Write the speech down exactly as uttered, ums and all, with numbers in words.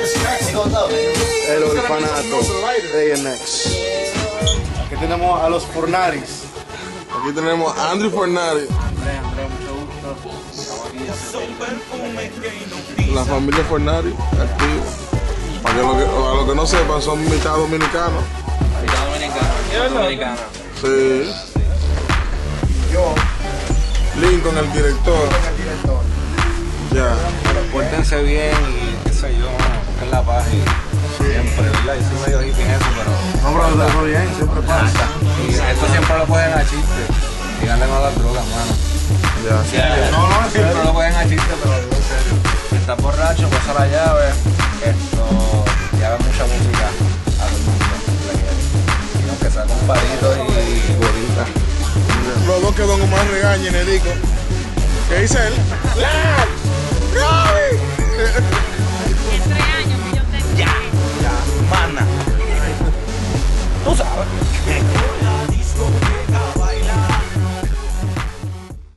El orfanato. A N X. Aquí tenemos a los Fornaris. Aquí tenemos a Andrew Fornari. André, André, mucho gusto. La familia Fornari, activo. Para que lo que, a los que no sepan, son mitad dominicanos. Mitad dominicano. Dominicana. Sí. Yo, Lincoln, el director. el director. Ya. Pórtense bien y qué sé yo, busquen la paz y siempre, ¿verdad? Yo soy medio hippie en eso, pero... No, pero está muy bien, siempre pasa. Y esto siempre lo pueden a chiste. Díganle no a las drogas, mano. Ya. No, no, es Siempre serio. lo pueden a chiste, pero lo digo en serio. Si estás borracho, pasa la llave. Esto, y haga mucha música a todo el mundo. Y aunque sea con palitos y bolitas. Los dos que Don Omar regañen, le digo. ¿Qué dice él? ¡La! ¡Robbie! En tres años que yo tengo. Ya, ya, mana. Tú sabes.